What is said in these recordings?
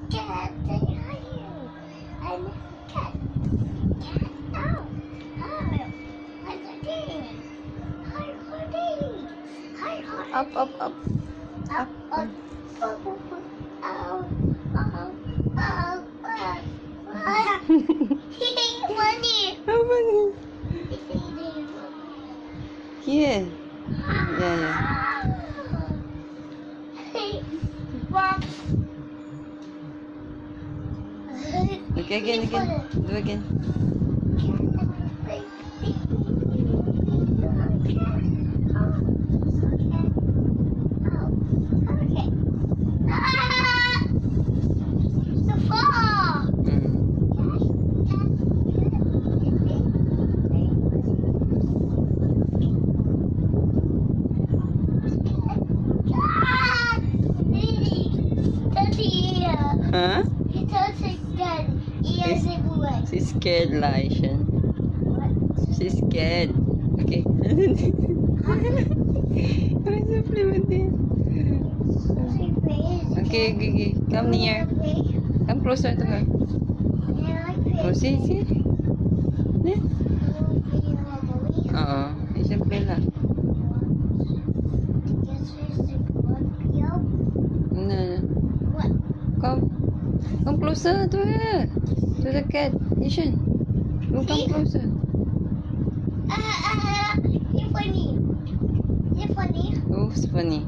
Cat, say hi. I'm cat. Cat, oh. Hi. Hi, Daddy. Hi, Daddy. Hi, Daddy. Up, up, up. Up, up, up, up, up. Oh, oh, oh, oh. He's funny. How funny. He's Yeah. Yeah, yeah. Mom. Okay, again. Do again. Huh? She's scared, Eshan. She's scared. Okay. Okay. Come near. Come closer to her. Oh, see? Yeah. Eshan play lang. No. Come closer to her. To the cat. Eshan. Come closer. You're funny. Who's funny?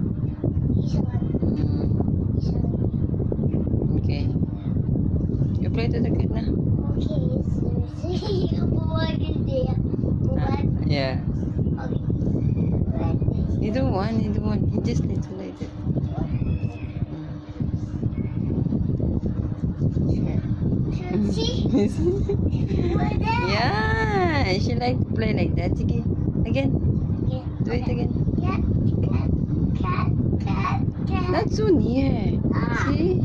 Okay. You play to the cat now. Yeah. You don't want. You just need to like it. Yeah, she like to play like that. Again. Do it again. Cat. Not so near. See?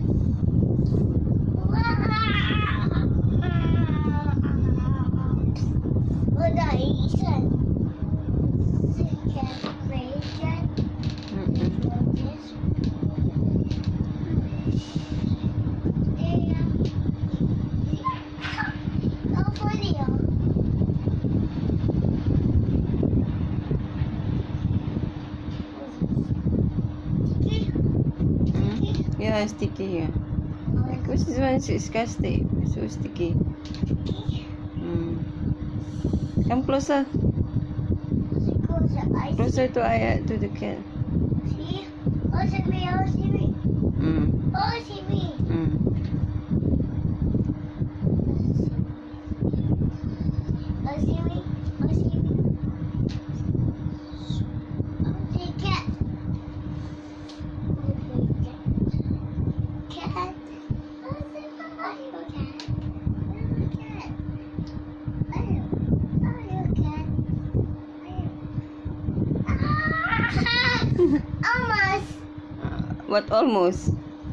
Yeah, sticky here. Because this one is disgusting. It's so sticky. Come closer. Closer to the cat. See? Oh, see me. Oh, see me. Oh, see me. Oh, see me. Oh, see me. Oh, see cat. Cat. Oh, see my cat. Cat. Almost. What almost?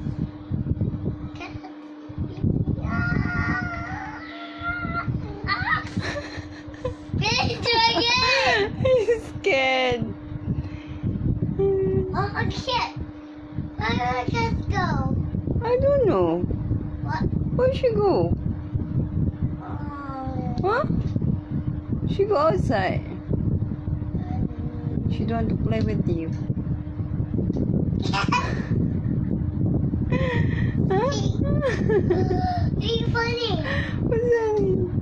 He's scared. Oh, a cat. Where did the cat go? I don't know. What? Where she go? Huh? She go outside. She don't want to play with you. Huh? Are you funny? What's that?